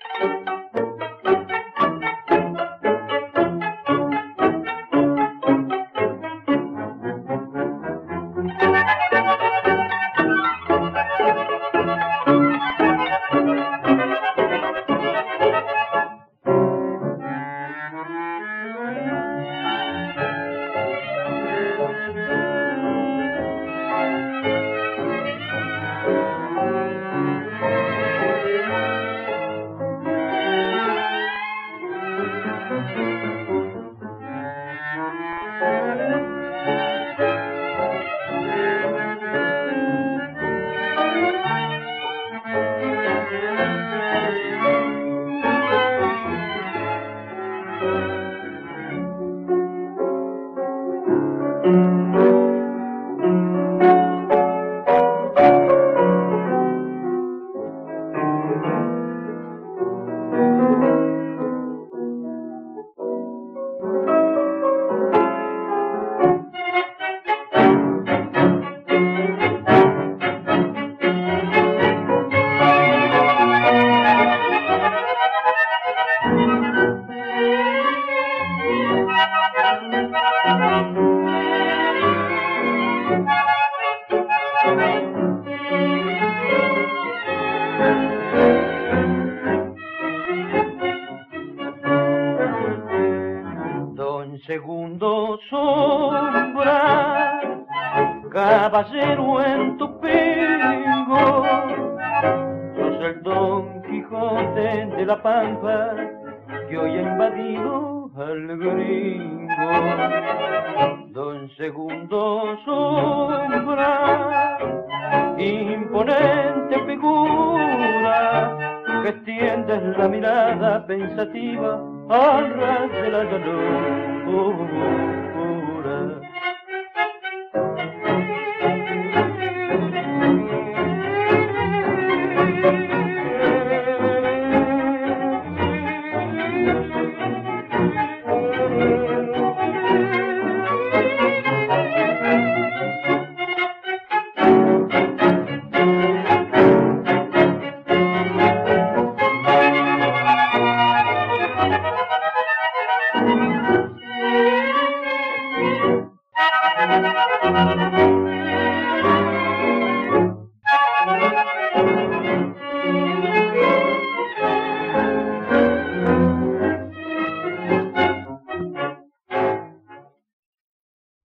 Don Segundo Sombra, caballero en tu pingo, sos el Don Quijote de la Pampa que hoy ha invadido al gringo. Don Segundo Sombra, imponente figura, que extiendes la mirada pensativa al ras de la llanura.